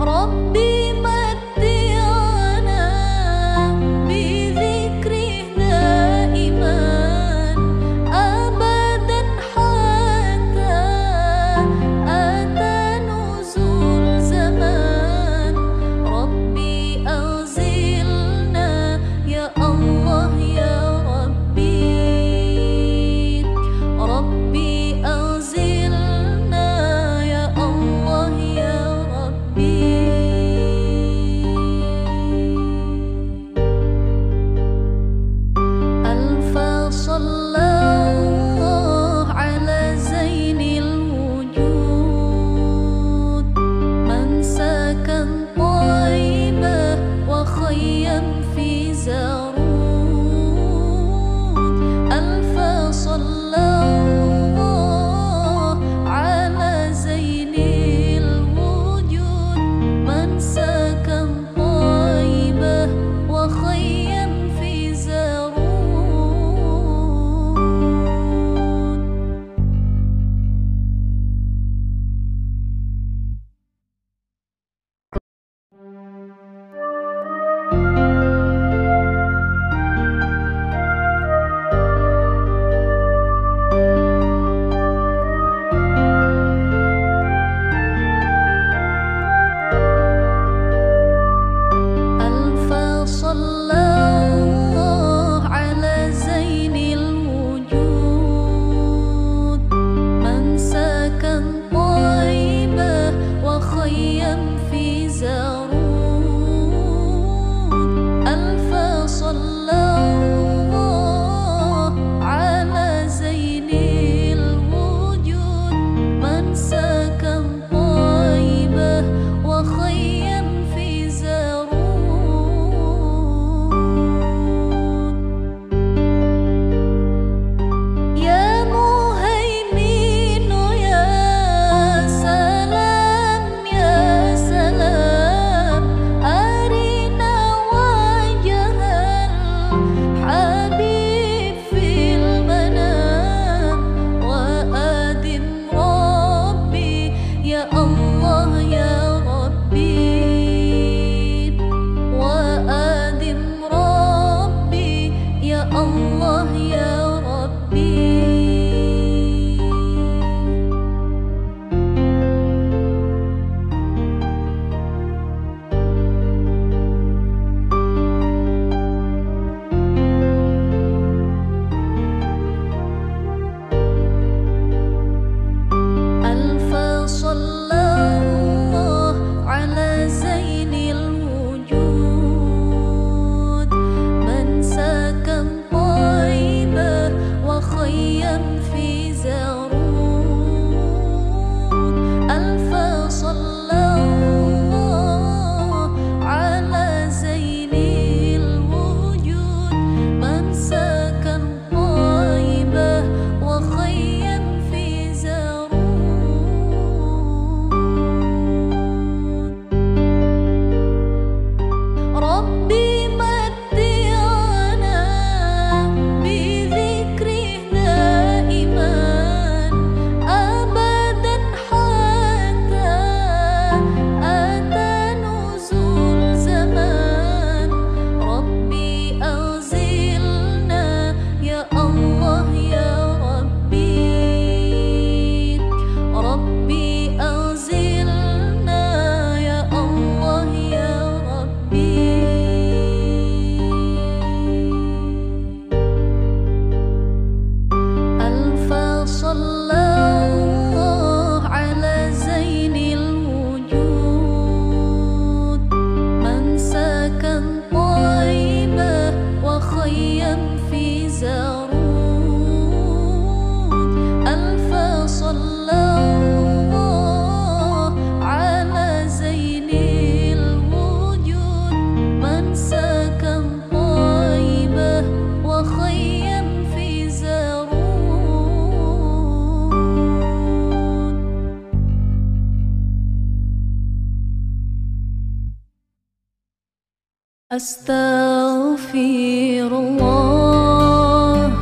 Astaghfirullah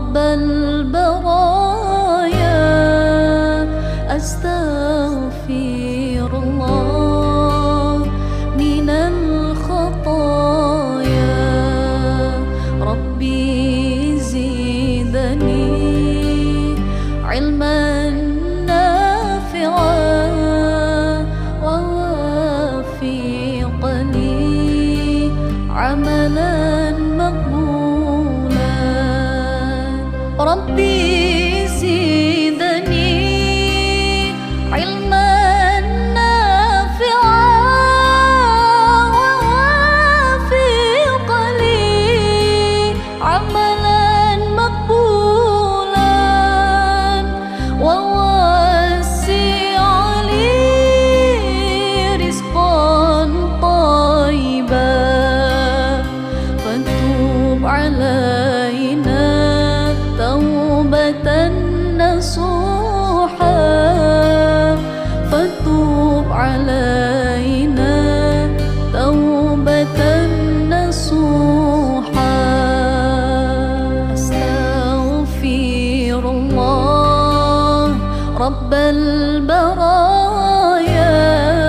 Rabbal baraya, Astaghfirullah عملا مقبولا ربي زدني علما نافعا ووافق لي عملا مقبولا ووسع لي رزقا طيبا فتوب علينا توبة نصوحا فتوب علينا توبة نصوحا أستغفر الله رب البرايا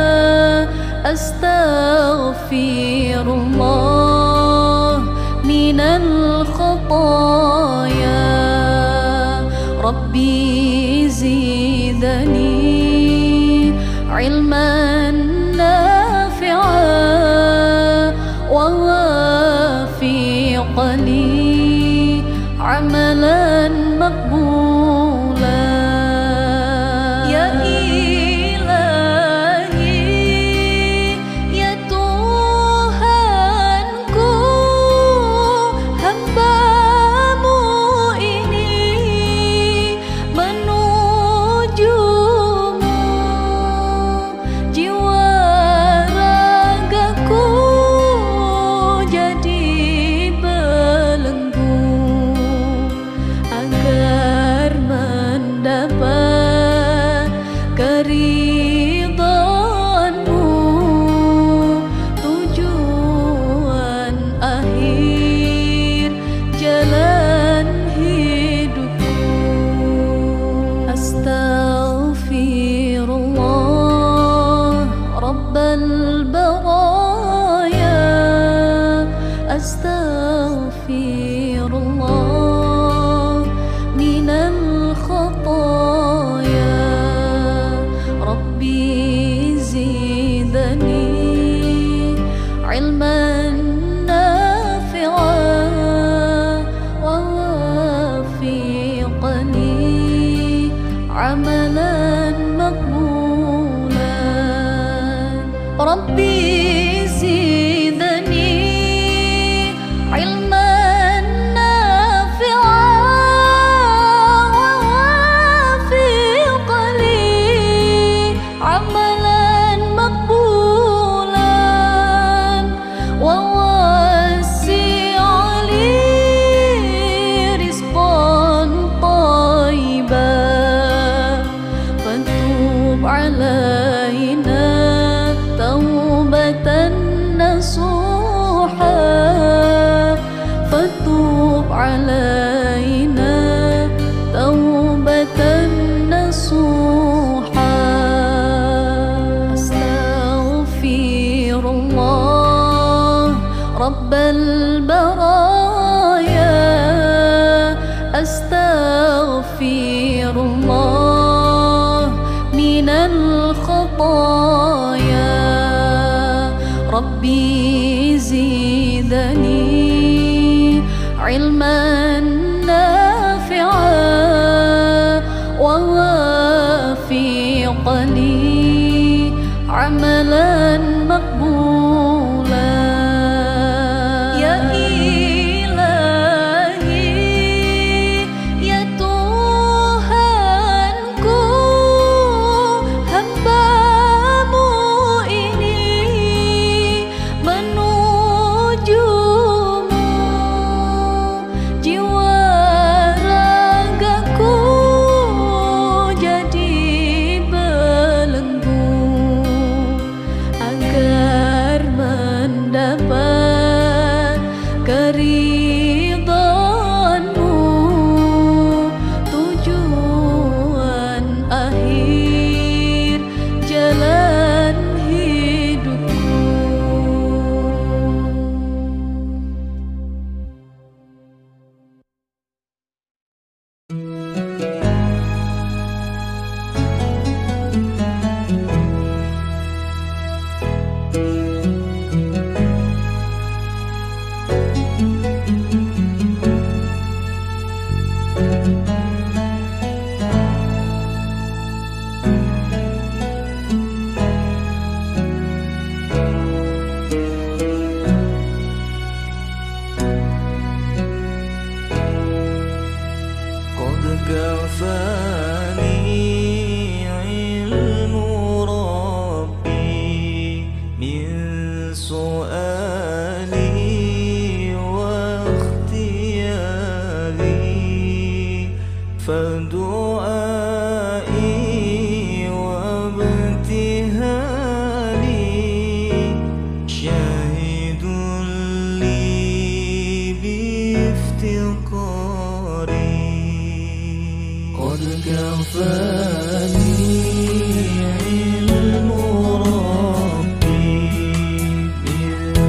أستغفر الله من الخطايا ربي زدني علما نافعا ووافق لي عملا مقبولا يا إلهي يا Tuhanku hambamu ini menujumu jiwa ragaku jadi belenggu agar mendapat keridhaanmu tujuan akhir jalan hidupku Astaghfirullah Rabbal baraya Astaghfirullah minal khataya Rabbi zidni ilman nafi'an wa wafiqni amalan maqbulan Rabbi zidni ilman nafi'an wa wafiqni amalan maqbulan wa wasi' li rizqan tayyiban fatub alaina taubatan nasuha fatub alaina taubatan nasuha astaghfirullah rabbal baraya astaghfirullah minal khataya Rabbi zidni ilman nafi'an wa wafiqni amalan maqbulan ya Ilahi ya Tuhanku hambamu ini menujumu jiwa ragaku jadi belenggu agar سؤالي واختياري، فدعائي وابتهالي شاهد لي بافتقاري. قد كفاني علم ربي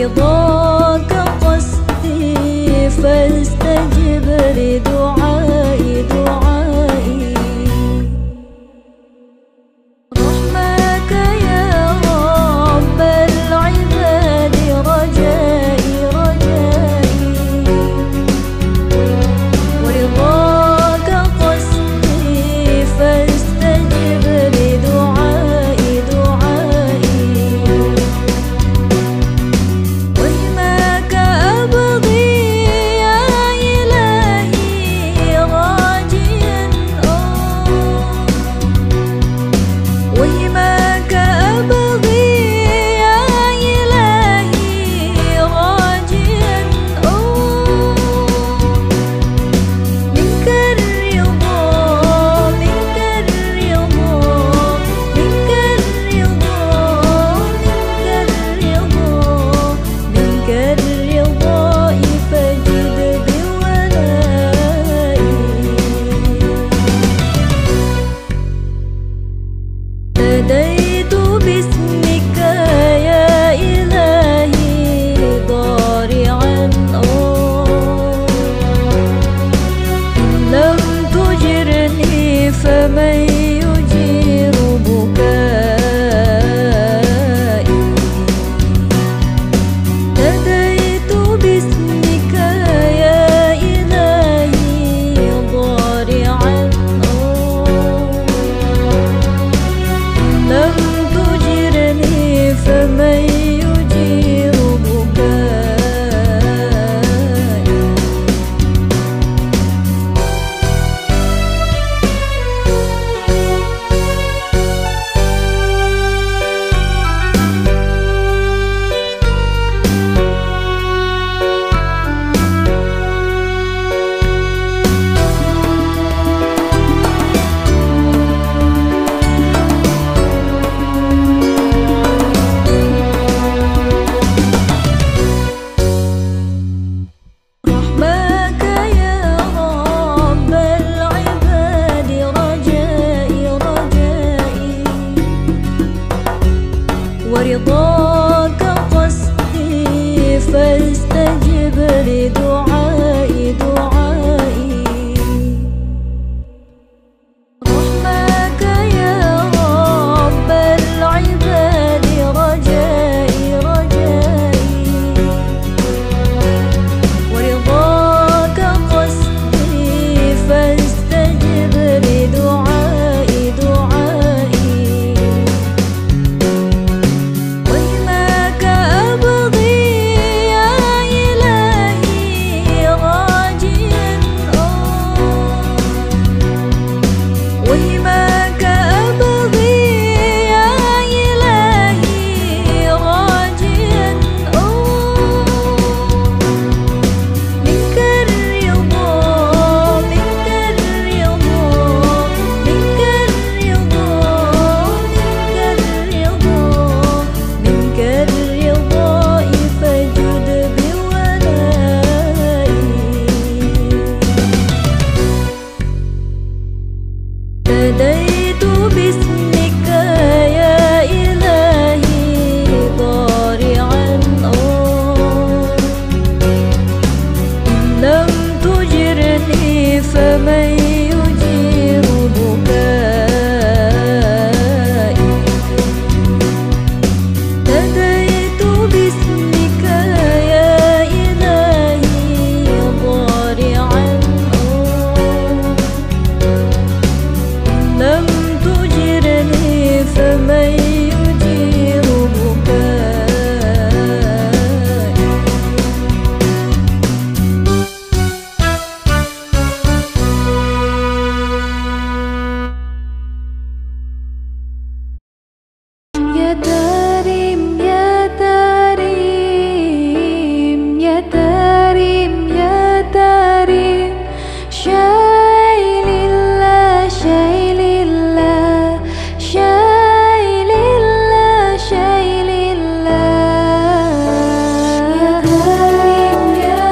ورضاك قصدي فاستجب لدعائي دعائي. رحمك يا رب العباد رجائي رجائي، ورضاك قصدي فاستجب لدعائي دعائي. وهماك أبغي يا إلهي راجيا وهماك أبغي يا إلهي راجيا منك الرضا منك الرضا منك الرضا منك الرضا فجد بولائي. ناديت باسمك يا إلهي ضارعا إن لم تجرني فمن يجير بكائي. ناديت باسمك يا إلهي ضارعا لم تجرني فمن يجير بكائي. رحمك يا رب العباد رجائي رجائي، ورضاك قصدي فاستجب لدعائي دعائي. رحمك يا رب العباد رجائي رجائي، ورضاك قصدي فاستجب لدعائي دعائي. وهماك أبغي يا إلهي راجيا وهماك أبغي يا إلهي راجيا منك الرضا منك الرضا منك الرضا منك الرضا فجد بولائي. ناديت باسمك يا إلهي ضارعا إن لم تجرني فمن يجير بكائي. ناديت باسمك يا إلهي ضارعا لم تجرني فمن يجير بكائي. يا تريم يا تريم يا تريم يا تريم شاي لله شاي لله شاي لله شاي لله. يا تريم يا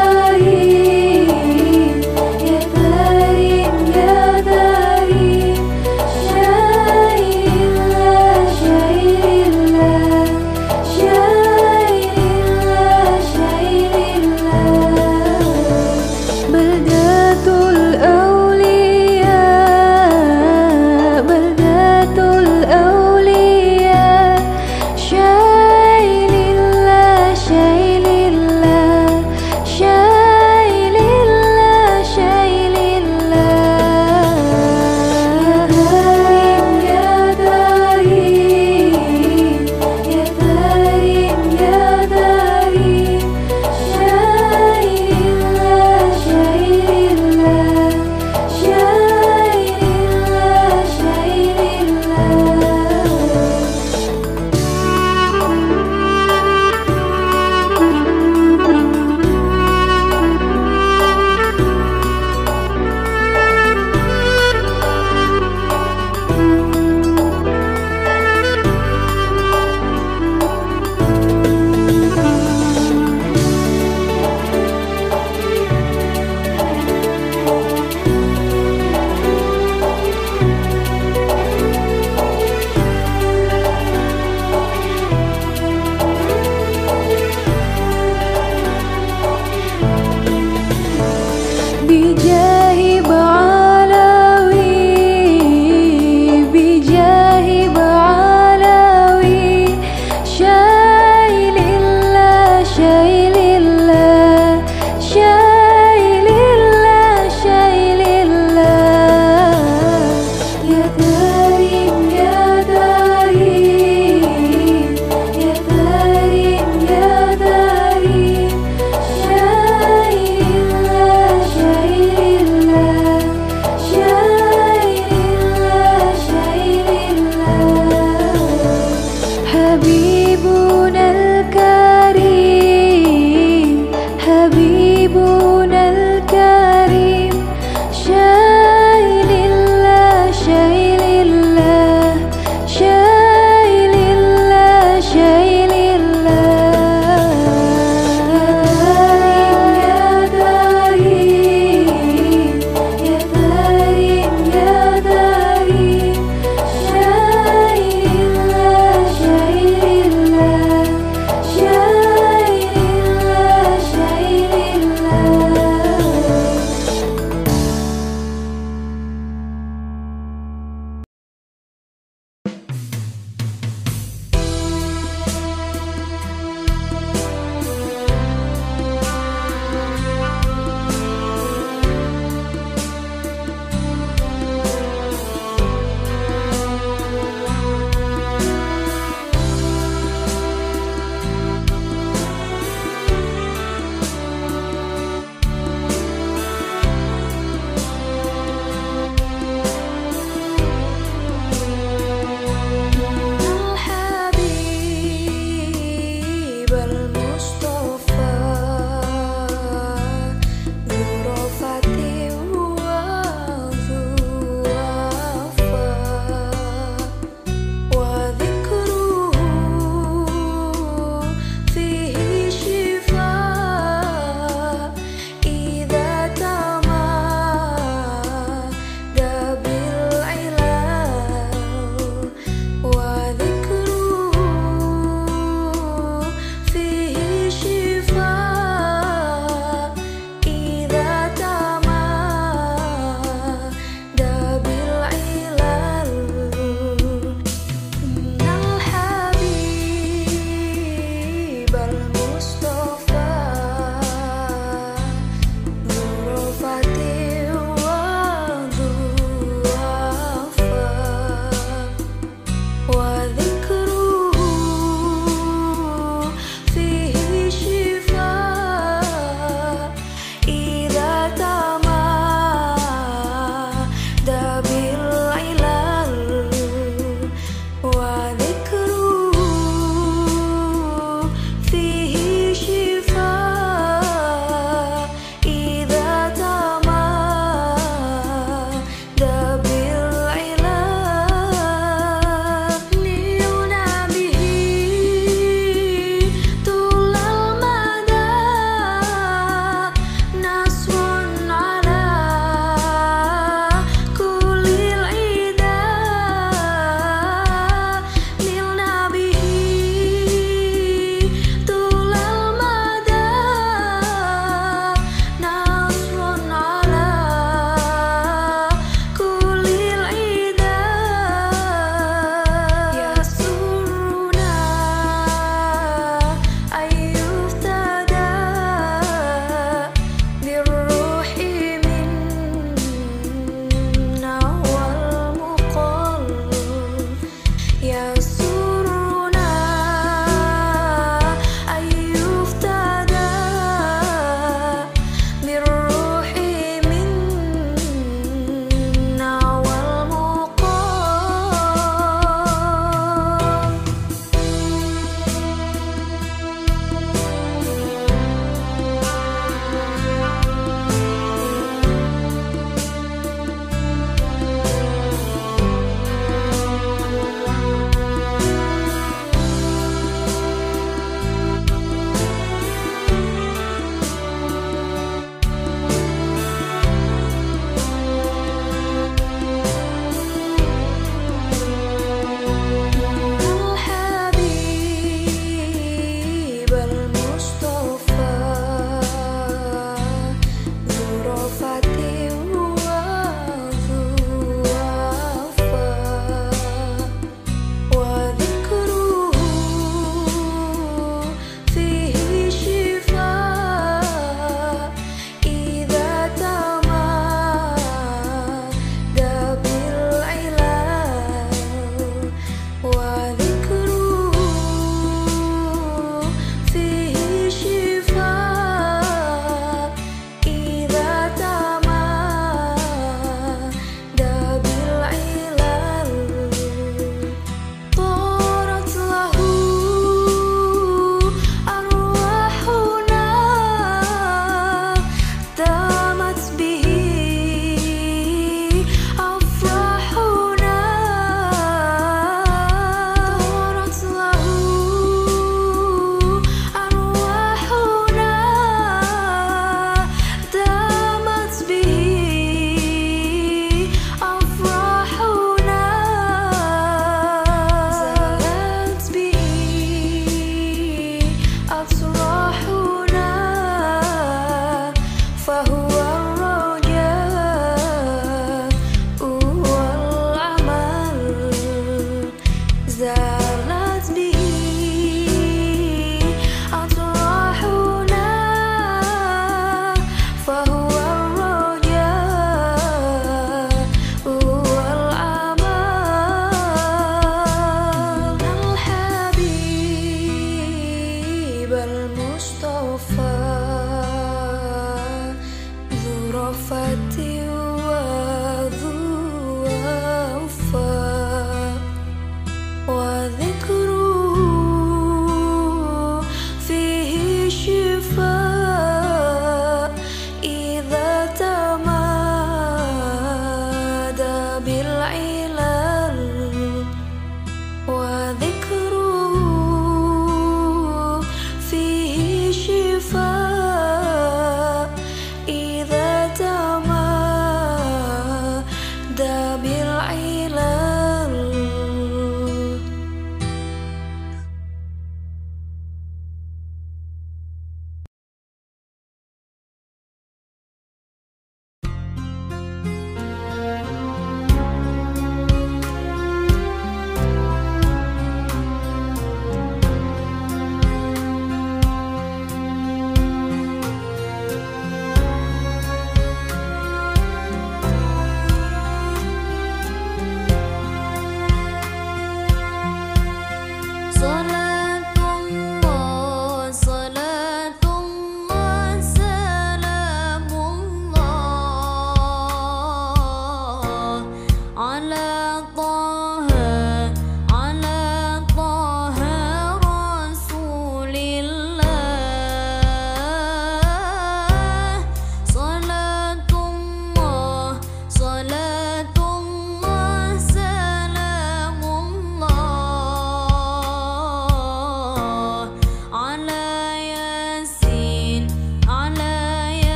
تريم يا تريم يا تريم شاي لله شاي حبيبنا الكريم حبيبنا الكريم شاي لله شاي لله شاي لله شاي لله يا كريم يا كريم يا كريم شاي لله شاي لله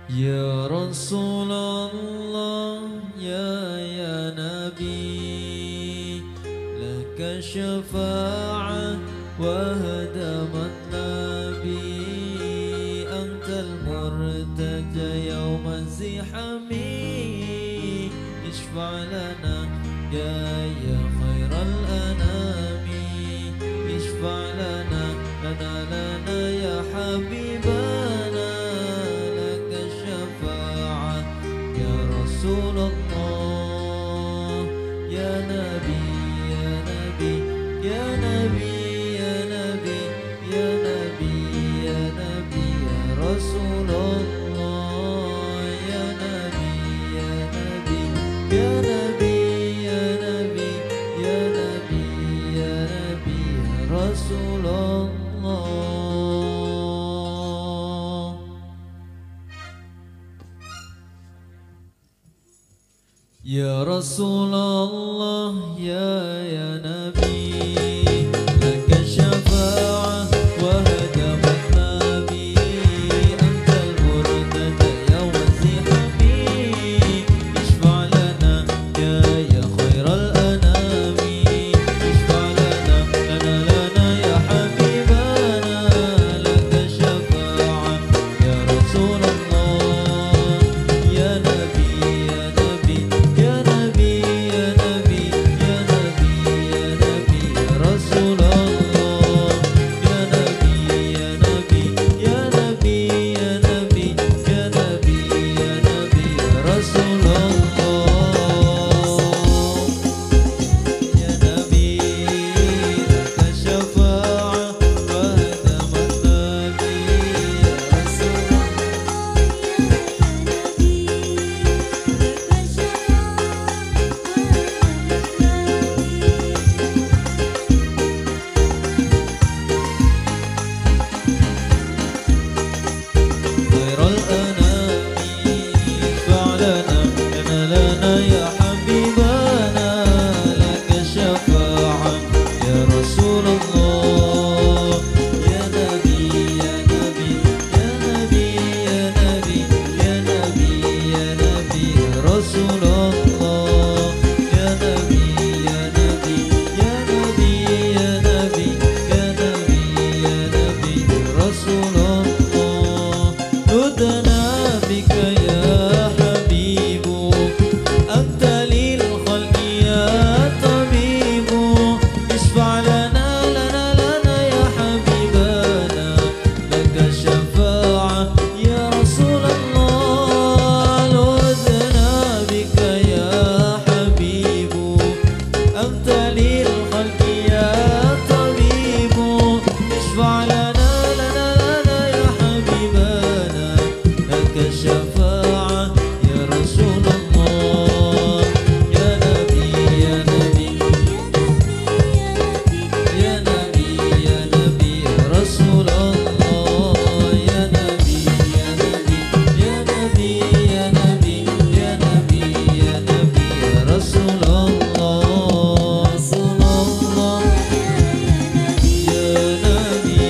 Ya Rasulullah, ya Nabi, laka syafa'ah wa hadamat Nabi, antal murtaja yawma zihami, ishfa' lana ya khairal anami, ishfa' lana ya habibana, laka syafa'ah ya Rasulullah, ya Nabi, ya Nabi, ya Nabi, ya Nabi, ya Nabi, ya Nabi, ya Rasulullah, ya Nabi, ya Nabi, ya Nabi, ya Nabi, ya Nabi, ya Nabi, ya Rasulullah. Ya Rasulullah, ya Nabi, laka syafa'ah wa hadamat Nabi, antal murtada yawma zihami, ishfa' lana ya khairal anami, ishfa' lana ya habibana, laka syafa'ah ya Rasulullah, ya Nabi, ya Nabi, ya Nabi, ya Nabi, ya Nabi, ya Nabi, ya Rasulullah, ya Nabi, ya Nabi, ya Nabi, ya Nabi, ya Nabi, ya Nabi, ya Rasulullah, ya Nabi, laka syafa'ah wa hadamat Nabi, ya Rasulullah. خير الأنام اشفع لنا لنا يا حبيبنا لك الشفاعة يا رسول الله يا نبي يا نبي يا نبي يا نبي يا نبي يا نبي يا رسول الله يا نبي يا نبي يا نبي يا نبي يا نبي يا نبي يا رسول الله نودنا بك يا حبيب أنت للخلق يا طبيب اشفع لنا يا حبيبنا لك الشفاعة يا رسول الله نودنا بك يا حبيب أنت للخلق يا طبيب اشفع لنا يا حبيبنا لك الشفاعة يا رسول الله يا نبي يا نبي يا نبي يا نبي يا رسول الله يا نبي يا نبي يا نبي يا نبي يا نبي يا نبي يا رسول الله رسول الله يا نبي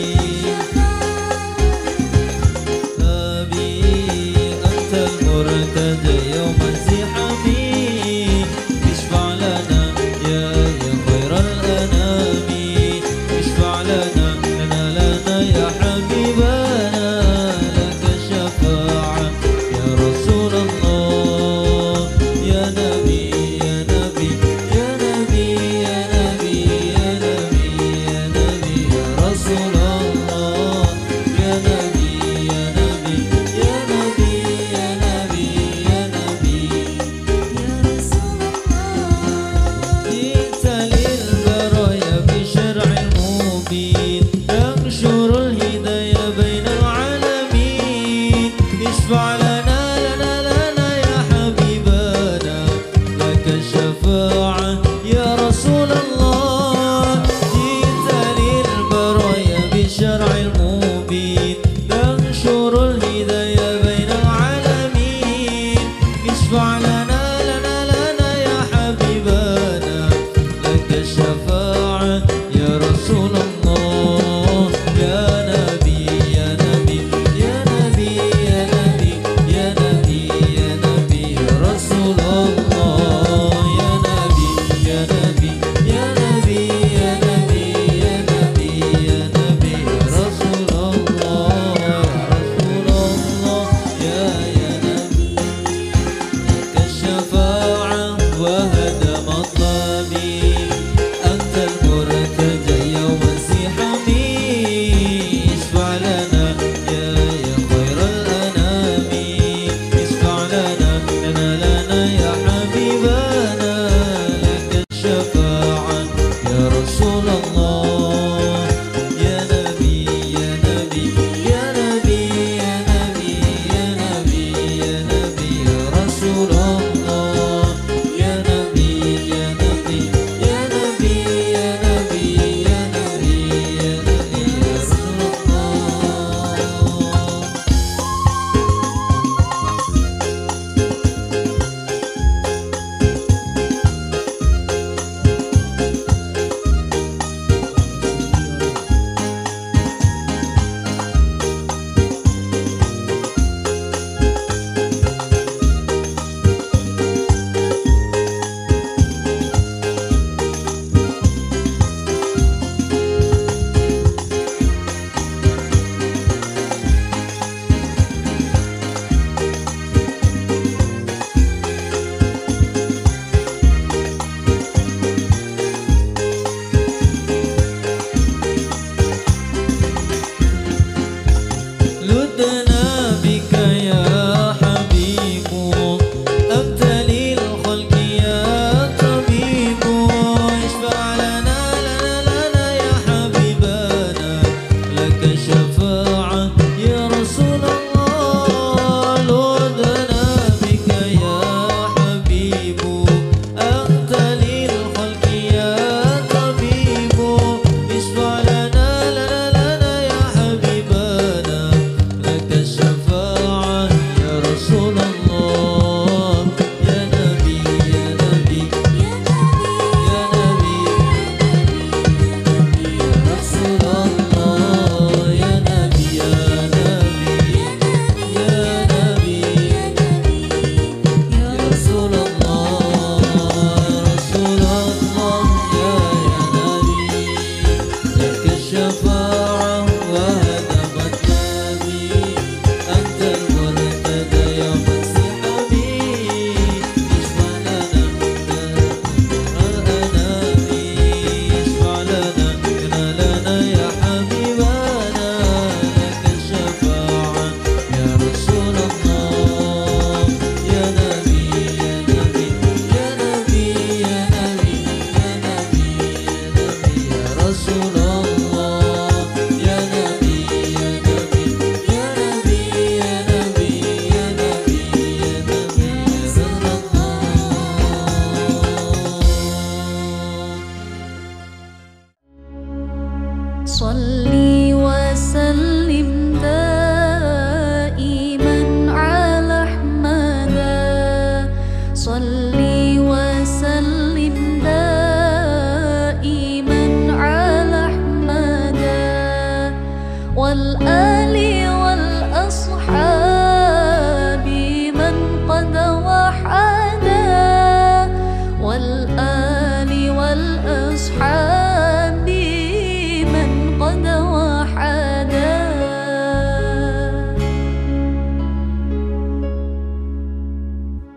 نبي أنت المرتجى يوم الزحام اشفع لنا يا خير الأنام اشفع لنا يا حبيبنا لك الشفاعة يا رسول الله يا نبي يا نبي يا نبي يا نبي يا نبي يا نبي يا رسول الله يا نبي يا نبي يا نبي يا نبي يا نبي يا رسول الله جئت للبرايا بشرع المبين ينشر الهداية بين العالمين اشفع لنا يا حبيبنا لك الشفاعة يا رسول الله جئت للبرايا بشرع المبين تنشر الهداية بين العالمين اشفع لنا يا حبيبنا لك الشفاعة يا رسول الله يا نبي يا نبي يا نبي يا نبي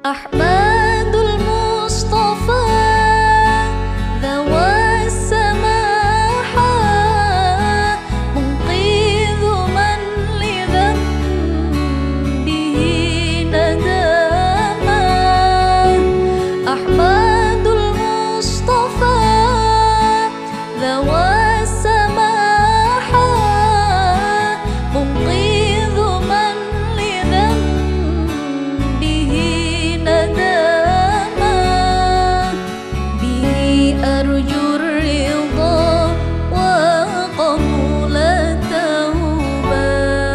أحمد المصطفى ذوى السماحة منقذ من لذنبه ندما. أحمد المصطفى ذوى السماحة منقذ من لذنبه ندما. به أرجو الرضا وقبول التوبة.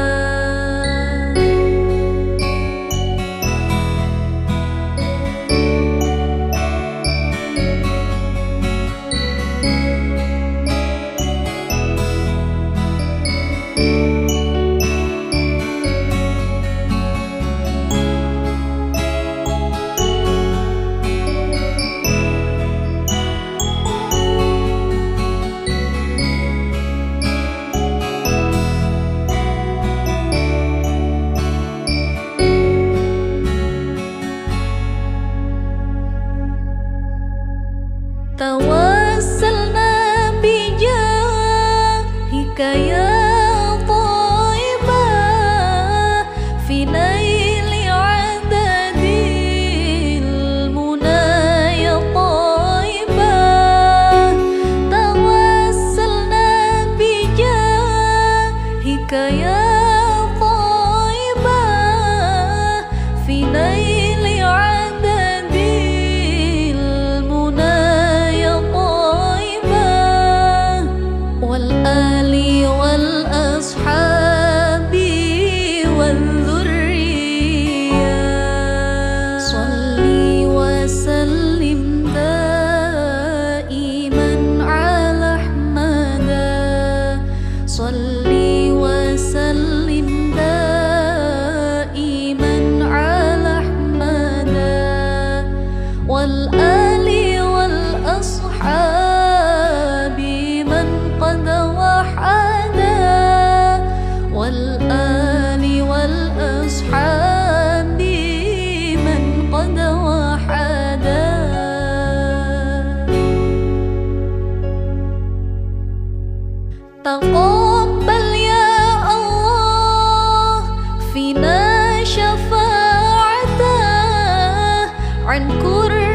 توسلنا بجاهك يا طيبة في نيل عدد المنى يا طيبة. توسلنا بجاهك يا طيبة في نيل عدد المنى والآل والأصحاب والذرية. صلي وسلم دائما على أحمد. صلي وسلم دائما على أحمد والآل والأصحاب قد وحدا. والآل والأصحاب من قد وحدا. تقبل يا الله فينا شفاعته عن كل